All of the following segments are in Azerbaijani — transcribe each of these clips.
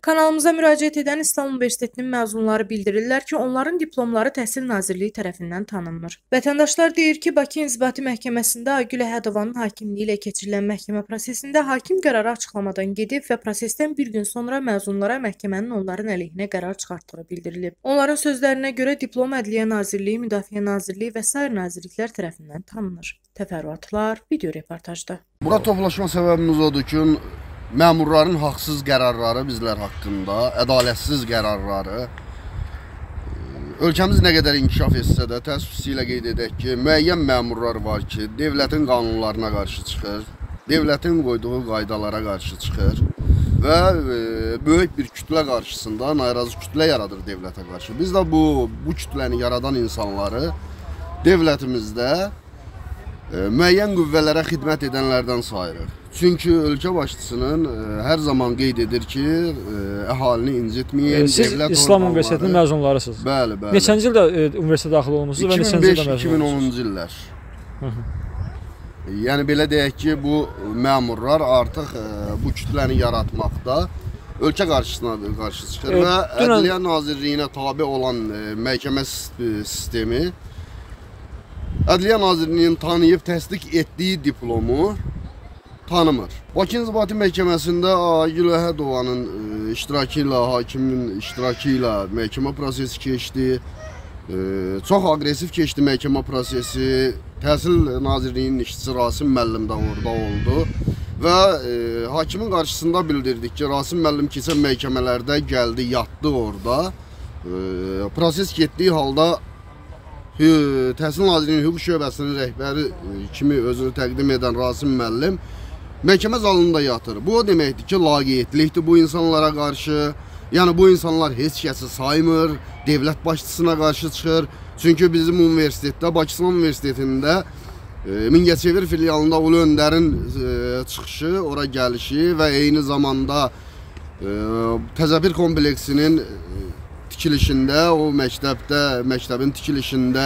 Kanalımıza müraciət edən İslam Universitetinin məzunları bildirirlər ki, onların diplomları Təhsil Nazirliyi tərəfindən tanınmır. Vətəndaşlar deyir ki, Bakı İnzibati Məhkəməsində Aygül Əhədovanın hakimliyi ilə keçirilən məhkəmə prosesində hakim qərarı açıqlamadan gedib və prosesdən bir gün sonra məzunlara məhkəmənin onların əleyhinə qərar çıxartdığı bildirilib. Onların sözlərinə görə diplom Ədliyyə Nazirliyi, Müdafiə Nazirliyi və sair nazirliklər tərəfindən tanınır. Təfərrüatlar video reportajda. Bura toplaşma səbəbimiz odur ki, məmurların haqsız qərarları bizlər haqqında, ədalətsiz qərarları ölkəmiz nə qədər inkişaf etsə də təəssüflə qeyd edək ki, müəyyən məmurlar var ki, dövlətin qanunlarına qarşı çıxır, dövlətin qoyduğu qaydalara qarşı çıxır və böyük bir kütlə qarşısında narazı kütlə yaradır dövlətə qarşı. Biz də bu kütləni yaradan insanları dövlətimizdə müəyyən qüvvələrə xidmət edənlərdən sayırıq. Çünki ölkə başçısının hər zaman qeyd edir ki, əhalini incitməyin, siz İslam Universitetinin məzunlarısınız. Bəli, bəli. Neçənci ildə universitetə daxil olmusunuz və neçənci ildə məzun olmusunuz? 2005-2010-cu illər. Yəni belə deyək ki, bu məmurlar artıq bu kütləni yaratmaqda ölkə qarşı çıxır və Ədliyyə Nazirliyinə tabe olan məhkəmə sistemi Ədliyyə Nazirliyinin tanıyıb təsdiq etdiyi diplomu tanımır. Bakı İnzibati Məhkəməsində Aygül Əhədovanın iştirakı ilə, hakimin iştirakı ilə məhkəmə prosesi keçdi. Çox aqressiv keçdi məhkəmə prosesi. Təhsil Nazirliyinin işçisi Rasim müəllim də orada oldu. Və hakimin qarşısında bildirdik ki, Rasim müəllim keçən məhkəmələrdə gəldi, yatdı orada. Proses getdiyi halda Təhsil Nazirliyinin hüquq şöbəsinin rəhbəri kimi özünü təqdim edən Rasim müəllim məhkəmə zalında yatır. Bu o deməkdir ki, laqeydlikdir bu insanlara qarşı. Yəni bu insanlar heç kəsi saymır, dövlət başçısına qarşı çıxır. Çünki bizim universitetdə, Bakı İslam Universitetində Mingəçevir filialında Ulu Öndərin çıxışı, ora gəlişi və eyni zamanda Təzəpir kompleksinin tikilişində, o məktəbin tikilişində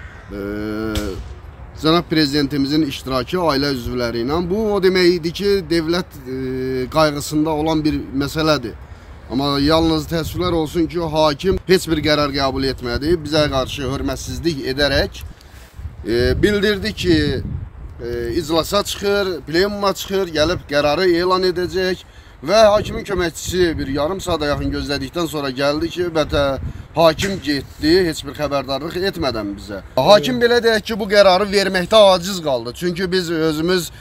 Cənab Prezidentimizin iştirakı ailə üzvləri ilə. Bu o deməkdir ki, dövlət qayğısında olan bir məsələdir. Amma yalnız təəssüflər olsun ki, hakim heç bir qərar qəbul etmədi. Bizə qarşı hörmətsizlik edərək bildirdi ki, iclasa çıxır, plenuma çıxır, gəlib qərarı elan edəcək. Və hakimin köməkçisi bir yarım saata yaxın gözlədikdən sonra gəldi ki, hakim getdi, heç bir xəbərdarlıq etmədən bizə. Hakim belə deyək ki, bu qərarı verməkdə aciz qaldı. Çünki biz özümüz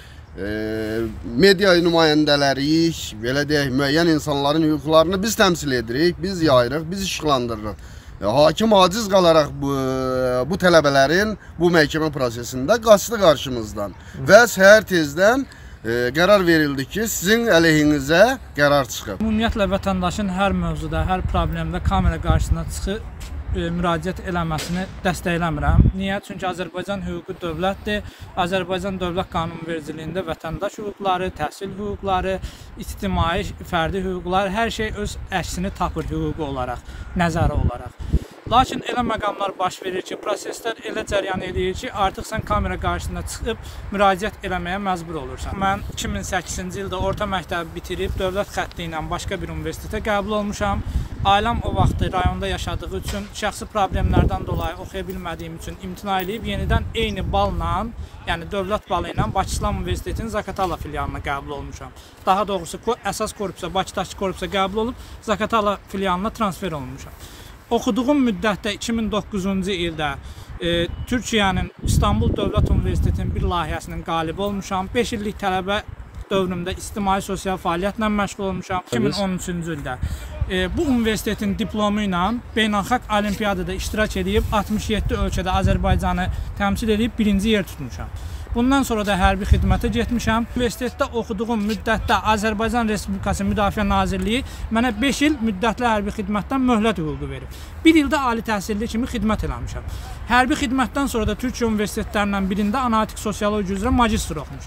media nümayəndələriyik, belə deyək, müəyyən insanların hüquqlarını biz təmsil edirik, biz yayırıq, biz işıqlandırırıq. Hakim aciz qalaraq bu tələbələrin bu məhkəmə prosesində qaçdı qarşımızdan və səhər tezdən qərar verildi ki, sizin əleyhinizə qərar çıxıb. Ümumiyyətlə vətəndaşın hər mövzuda, hər problemdə kamera qarşısına çıxıb müraciət eləməsini dəstəkləmirəm. Niyə? Çünki Azərbaycan hüquqi dövlətdir. Azərbaycan dövlət qanunvericiliyində vətəndaş hüquqları, təhsil hüquqları, ictimai, fərdi hüquqları, hər şey öz əksini tapır hüquqi olaraq, nəzəri olaraq. Lakin elə məqamlar baş verir ki, proseslər elə cəryan edir ki, artıq sən kamera qarşısına çıxıb müraciət eləməyə məcbur olursan. Mən 2008-ci ildə orta məktəbi bitirib dövlət xətti ilə başqa bir universitetə qəbul olmuşam. Ailəm o vaxtı rayonda yaşadığı üçün, şəxsi problemlərdən dolayı oxuya bilmədiyim üçün imtina edib yenidən eyni balla, yəni dövlət balı ilə Bakı İslam Universitetinin Zaqatala filialına qəbul olmuşam. Daha doğrusu əsas korpusa, Bakıdakı korpusa qəbul olub Zaqatala filialına transfer olmuşam. Oxuduğum müddətdə 2009-cu ildə Türkiyənin İstanbul Dövlət Universitetinin bir layihəsinin qalibi olmuşam. 5 illik tələbə dövrümdə ictimai sosial fəaliyyətlə məşğul olmuşam. 2013-cü ildə bu universitetin diplomu ilə beynəlxalq olimpiyadada iştirak edib 67 ölkədə Azərbaycanı təmsil edib birinci yer tutmuşam. Bundan sonra da hərbi xidmətə getmişəm. Universitetdə oxuduğum müddətdə Azərbaycan Respublikası Müdafiə Nazirliyi mənə 5 il müddətli hərbi xidmətdən möhlət hüququ verib. 1 ildə ali təhsilli kimi xidmət eləmişəm. Hərbi xidmətdən sonra da Türkiyə universitetlərindən birində analitik sosiologiya üzrə magistr oxumuşam.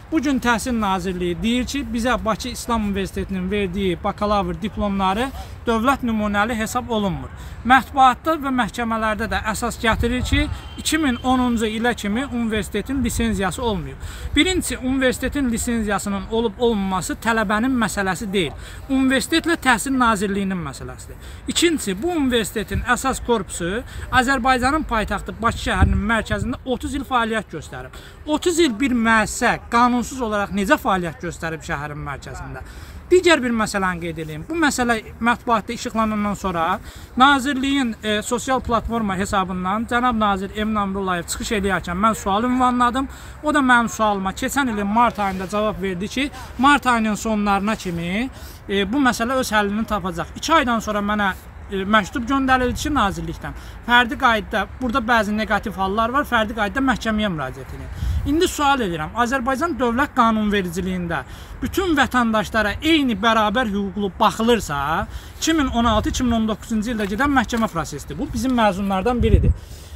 Bu gün Təhsil Nazirliyi deyir ki, bizə Bakı İslam Universitetinin verdiyi bakalavr diplomları dövlət nümunəli hesab olunmur. Mətbuatda və məhkəmələrdə də əsas gətirir ki, 2010-cu ilə kimi universitetin lisenziyası olmuyor. Birincisi, universitetin lisenziyasının olub-olmaması tələbənin məsələsi deyil. Universitetlə Təhsil Nazirliyinin məsələsidir. İkincisi, bu universitetin əsas korpusu Azərbaycanın paytaxtı Bakı şəhərinin mərkəzində 30 il fəaliyyət göstərib. 30 il bir müəssisə qanunsuz olaraq necə fəaliyyət göstərib şəhərin mərkəzində? Digər bir məsələni qeyd edeyim. Bu məsələ mətbuatda işıqlanandan sonra Nazirliyin sosial platforma hesabından cənab nazir Emin Əmrullayev çıxış edərkən mən sual ünvanladım. O da mənim sualıma keçən ilin mart ayında cavab verdi ki, mart ayının sonlarına kimi bu məsələ öz həllini tapacaq. 2 aydan sonra mənə məktub göndərildi ki, nazirlikdən fərdi qaydada, burada bəzi negativ hallar var, fərdi qaydada məhkəməyə müraciət edin. İndi sual edirəm, Azərbaycan dövlət qanunvericiliyində bütün vətəndaşlara eyni bərabər hüquqlu baxılırsa, 2016-2019-cu ildə gedən məhkəmə prosesidir. Bu bizim məzunlardan biridir.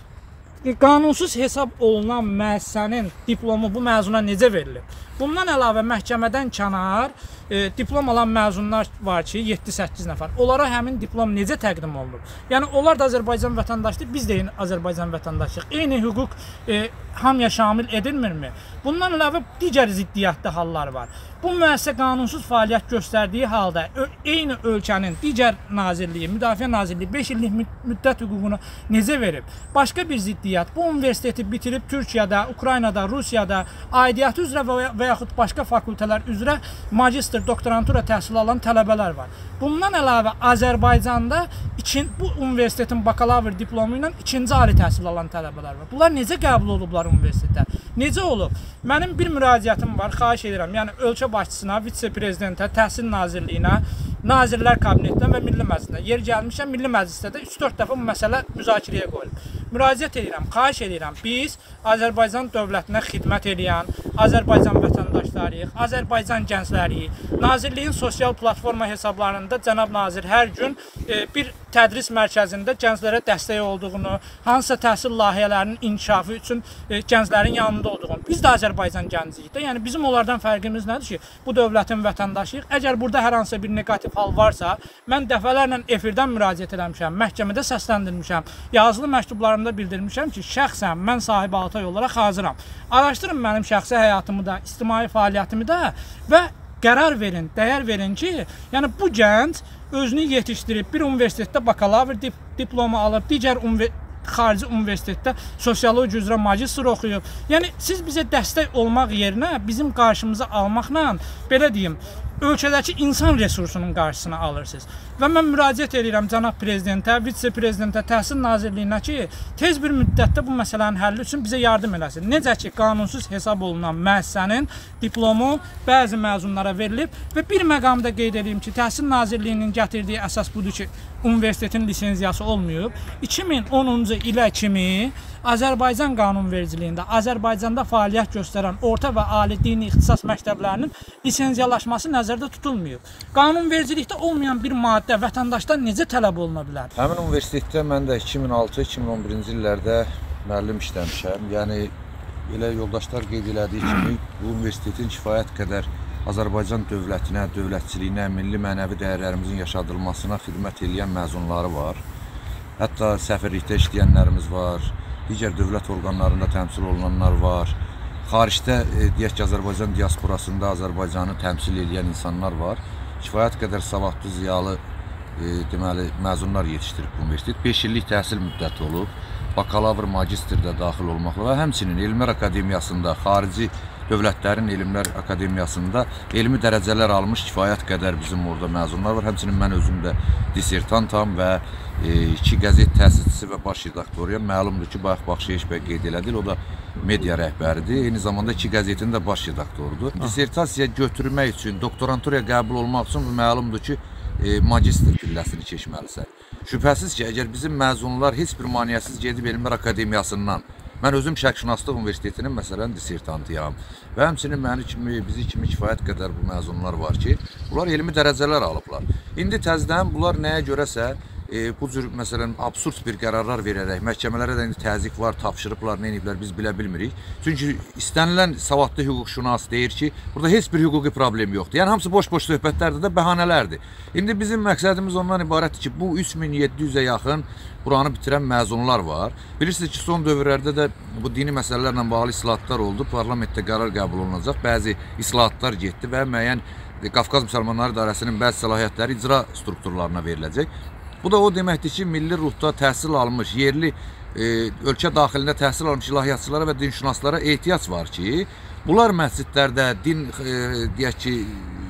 Qanunsuz hesab olunan müəssisənin diplomu bu məzuna necə verilir? Bundan əlavə məhkəmədən kənar diplom alan məzunlar var ki, 7-8 nəfər. Onlara həmin diplom necə təqdim olunur? Yəni, onlar da Azərbaycan vətəndaşdır, biz də Azərbaycan vətəndaşıyıq. Eyni hüquq hamıya şamil edilmirmi? Bundan əlavə digər ziddiyyətli hallar var. Bu müəssisə qanunsuz fəaliyyət göstərdiyi halda eyni ölkənin digər nazirliyi, Müdafiə Nazirliyi 5 illik müddət hüququnu necə verib? Başqa bir ziddiyyət, bu universiteti bitirib Türkiyədə, Ukraynada, Rusiyada aidiyyəti üzrə və yaxud başqa fakültələr üzrə magistr, doktorantura təhsil alan tələbələr var. Bundan əlavə Azərbaycanda bu universitetin bakalavr diplomu ilə 2-ci ali təhsil alan tələbələr var. Bunlar necə qəbul olublar universitetə? Necə olub? Mənim bir müraciətim var, xahiş edirəm. Yəni, ölkə başçısına, vitse-prezidentə, Təhsil Nazirliyinə, Nazirlər Kabinetinə və Milli Məclisinə. Yer gəlmişəm, Milli Məclisdə də 3-4 dəfə bu məsələ müzakirəyə qoyulub. Müraciət edirəm, xahiş edirəm. Biz Azərbaycan dövlətinə xidmət edən, Azərbaycan vətəndaşlarıyıq, Azərbaycan gəncləriyik. Nazirliyin sosial platforma hesablarında cənab nazir hər gün bir tədris mərkəzində gənclərə dəstək olduğunu, hansısa təhsil layihələrinin inkişafı üçün gənclərin yanında olduğunu. Biz də Azərbaycan gənciyik də. Yəni, bizim onlardan fərqimiz nədir ki, bu dövlətin vətəndaşıyıq. Əgər burada hər hansısa bir negativ hal varsa, mən dəfələrlə efirdən müraciət eləmişəm, məhkəmədə səsləndirmişəm, yazılı məktublarımda bildirmişəm ki, şəxsən mən sahibi Altay olaraq hazıram. Araşdırın mənim şəxsi həyatımı da, ictimai fəaliyyətimi də və qərar verin, dəyər verin ki, yəni bu gənc özünü yetişdirib, bir universitetdə bakalavr diplomu alıb, digər xarici universitetdə sosiologiya üzrə magistr oxuyub. Yəni, siz bizə dəstək olmaq yerinə bizim qarşımıza almaqla, belə deyim, ölkədəki insan resursunun qarşısına alırsınız. Və mən müraciət edirəm cənab prezidentə, vitse-prezidentə, Təhsil Nazirliyinə ki, tez bir müddətdə bu məsələnin həlli üçün bizə yardım eləsin. Necə ki, qanunsuz hesab olunan müəssisənin diplomu bəzi məzunlara verilib və bir məqamda qeyd edeyim ki, Təhsil Nazirliyinin gətirdiyi əsas budur ki, universitetin lisenziyası olmayıb. 2010-cu ilə kimi Azərbaycan qanunvericiliyində Azərbaycanda fəaliyyət göstərən orta və ali dini ixtisas məktəblərinin lisenziyalaşması nəzərdə tutulmayıb. Qanunvericilikdə olmayan bir maddə vətəndaşdan necə tələb oluna bilər? Həmin universitetdə mən də 2006-2011-ci illərdə müəllim işləmişəm. Yəni, elə yoldaşlar qeyd elədiyi kimi, bu universitetin kifayət qədər Azərbaycan dövlətinə, dövlətçiliyinə, milli mənəvi dəyərlərimizin yaşadılmasına xidmət edən məzunları var. Hətta səfirlikdə işləyənlərimiz var, digər dövlət orqanlarında təmsil olunanlar var. Xaricdə, deyək ki, Azərbaycan diasporasında Azərbaycanı təmsil edən insanlar var. Kifayət qədər savadlı, ziyalı məzunlar yetişdirib bu universitet. 5 illik təhsil müddəti olub, bakalavr, magistr də daxil olmaqla və həmçinin Elmlər Akademiyasında, xarici dövlətlərin Elmlər Akademiyasında elmi dərəcələr almış kifayət qədər bizim orada məzunlar var. Həmçinin mən özüm də dissertantam və 2 qəzet təsisçisi və baş redaktoruyam. Məlumdur ki, bayaq Baxşeyiş bəy qeyd elədi, o da media rəhbəridir. Eyni zamanda 2 qəzetin də baş redaktorudur. Dissertasiya götürmək üçün, doktoranturaya qəbul olmaq üçün məlumdur ki, magistr pilləsini keçməlisən. Şübhəsiz ki, əgər bizim məzunlar heç bir maneəsiz gedib Elmlər Akademiyasından, mən özüm Şərqşünaslıq Universitetinin məsələn dissertantıyam və həmçinin bizi kimi kifayət qədər bu məzunlar var ki, bunlar elmi dərəcələr alıblar. İndi təzdən bunlar nəyə görəsə bu cür məsələn absurd bir qərarlar verərək məhkəmələrə də indi təzyiq var, tapşırıblar, nə ediblər biz bilə bilmirik. Çünki istənilən savadlı hüquqşünas deyir ki, burada heç bir hüquqi problem yoxdur. Yəni hamısı boş-boş söhbətlərdir də, bəhanələrdir. İndi bizim məqsədimiz ondan ibarətdir ki, bu 3700-ə yaxın buranı bitirən məzunlar var. Bilirsiniz ki, son dövrlərdə də bu dini məsələlərlə bağlı islahatlar oldu. Parlamentdə qərar qəbul olunacaq. Bəzi islahatlar getdi və müəyyən Qafqaz Müsəlmanları İdarəsinin bəzi səlahiyyətləri icra strukturlarına veriləcək. Bu da o deməkdir ki, milli ruhda təhsil almış, yerli ölkə daxilində təhsil almış ilahiyyatçılara və dinşünaslara ehtiyac var ki, bunlar məscidlərdə, din deyək ki,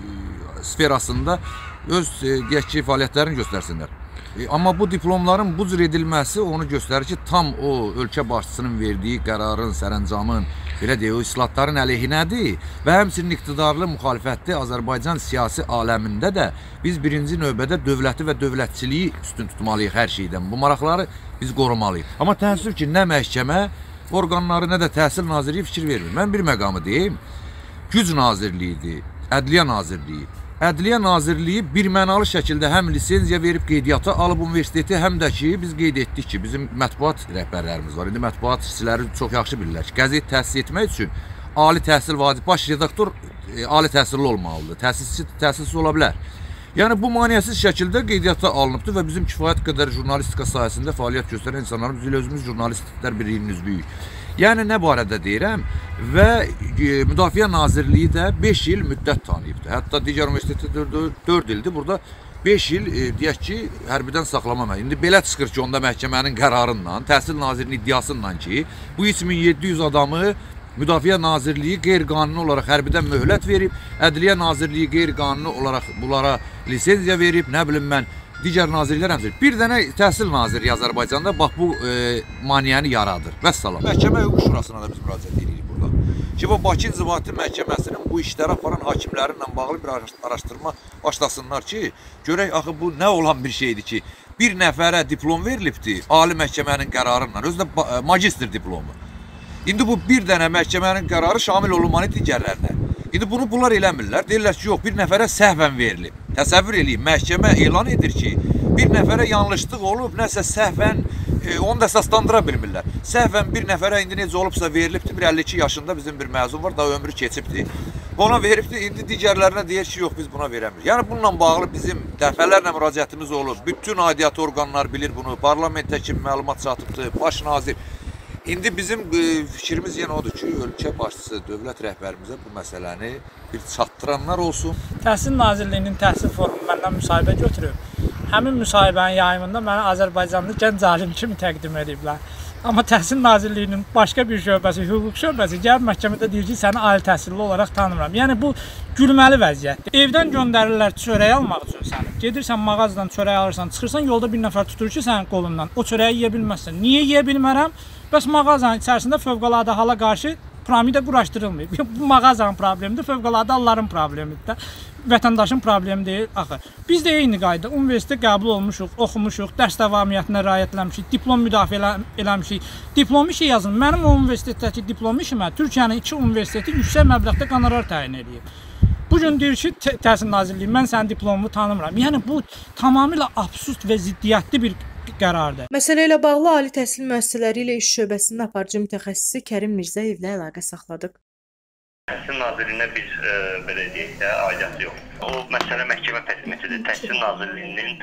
sferasında öz deyək ki, fəaliyyətlərini göstərsinlər. Amma bu diplomların bu cür edilməsi onu göstərir ki, tam o ölkə başçısının verdiyi qərarın, sərəncamın, belə deyək, o islahatların əleyhinədir və həmçinin iqtidarlı müxalifətli Azərbaycan siyasi aləmində də biz birinci növbədə dövləti və dövlətçiliyi üstün tutmalıyıq hər şeydən. Bu maraqları biz qorumalıyıq. Amma təəssüf ki, nə məhkəmə orqanları, nə də Təhsil Nazirliyi fikir vermir. Mən bir məqamı deyim, Güc Nazirliyidir, Ədliyyə Nazirliyi. Ədliyyə Nazirliyi birmənalı şəkildə həm lisenziya verib qeydiyyata alıb universiteti, həm də ki, biz qeyd etdik ki, bizim mətbuat rəhbərlərimiz var. İndi mətbuat işçiləri çox yaxşı bilirlər ki, qəzet təsis etmək üçün ali təhsil vacib, baş redaktor ali təhsilli olmalıdır, təhsilsiz ola bilər. Yəni, bu maneəsiz şəkildə qeydiyyata alınıbdır və bizim kifayət qədər jurnalistika sahəsində fəaliyyət göstərən insanlarımız ilə özümüz jurnalistlər birliyinin üzvüyük. Yəni, nə barədə deyirəm və Müdafiə Nazirliyi də 5 il müddət tanıyıbdır. Hətta digər universitetdə 4 ildir, burada 5 il deyək ki, hərbidən saxlama. İndi belə çıxır ki, onda məhkəmənin qərarından, Təhsil Nazirinin iddiasından ki, bu 3700 adamı Müdafiə Nazirliyi qeyri-qanuni olaraq hərbidən möhlət verib, Ədliyyə Nazirliyi qeyri-qanuni olaraq bunlara lisenziya verib, nə bilim mən, digər nazirlər həmçinin. Bir dənə Təhsil Nazirliyi Azərbaycanda bax bu maneəni yaradır. Vəssalam. Məhkəmə Hüquq Şurasına da biz müraciət edirik burada. Ki, bu Bakı İnzibati Məhkəməsinin bu işləri aparan hakimlərinlə bağlı bir araşdırma başlasınlar ki, görək axı bu nə olan bir şeydir ki, bir nəfərə diplom verilibdir Ali Məhkəmənin qərarından, özü də magistr diplomu. İndi bu bir dənə məhkəmənin qərarı şamil olunmalı digərlərinə. İndi bunu bunlar eləmirlər. Deyirlər ki, yox, bir nəfərə səhvən verilib. Təsəvvür edin, məhkəmə elan edir ki, bir nəfərə yanlışlıq olub, nəsə səhvən, onu da əsaslandıra bilmirlər. Səhvən bir nəfərə indi necə olubsa verilibdir, bir 52 yaşında bizim bir məzun var, daha ömrü keçibdir. Ona veribdir, indi digərlərinə deyir ki, yox, biz buna verəmirik. Yəni, bununla bağlı bizim dəfələrlə müraciətimiz olub. Bütün aidiyyatı orqanlar bilir bunu, parlamentə kimi məlumat çatıbdır, baş nazir. İndi bizim fikrimiz yenə odur ki, ölkə başçısı, dövlət rəhbərimizə bu məsələni bir çatdıranlar olsun. Təhsil Nazirliyinin təhsil forumu məndən müsahibə götürüb. Həmin müsahibənin yayımında mənə Azərbaycanlı gənc alim kimi təqdim ediblər. Amma Təhsil Nazirliyinin başqa bir şöbəsi, hüquq şöbəsi gəlib məhkəmədə deyir ki, səni ali təhsilli olaraq tanımıram. Yəni, bu gülməli vəziyyətdir. Evdən göndərirlər çörək almaq üçün səni. Gedirsən mağazadan çörək alırsan, çıxırsan, yolda bir nəfər tutur ki, sənin qolundan. O çörəyi yeyə bilməzsən. Niyə yeyə bilmərəm? Bəs mağazanın içərisində fövqəladə hala qarşı piramida quraşdırılmayıb. Bu mağazanın problemidir, fövqəladə halların problemidir də. Vətəndaşın problemi deyil. Axı, biz də eyni qayda universitetə qəbul olmuşuq, oxumuşuq, dərs davamiyyətinə riayət eləmişik, diplom müdafiə eləmişik. Diplom işi yazın. Mənim o universitetdəki diplom işimə Türkiyənin 2 universiteti yüksək məbləğdə qonorar təyin edib. Bugün deyir ki, Təhsil Nazirliyi, mən sənin diplomumu tanımıram. Yəni, bu tamamilə absurd və ziddiyyətli bir qərardır. Məsələ ilə bağlı Ali Təhsil Müəssisələri ilə İş Şöbəsinin aparıcı mütəxəssisi Kərim Mirzəyevlə əlaqə saxladıq. Təhsil Nazirliyinə bir, belə deyək də, aidiyyatı yox. O məsələ məhkəmə təsdiqdir. Təhsil Nazirliyinin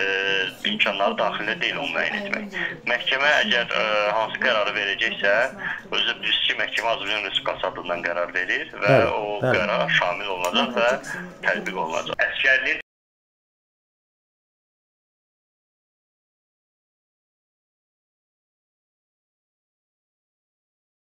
imkanları daxilində deyil onu müəyyən etmək. Məhkəmə əgər hansı qərarı verəcəksə, özü bilirsiniz ki, məhkəmə Azərbaycan Respublikası adından qərar verir və o qərar şamil olunacaq və tətbiq olunacaq. Əsgərliyin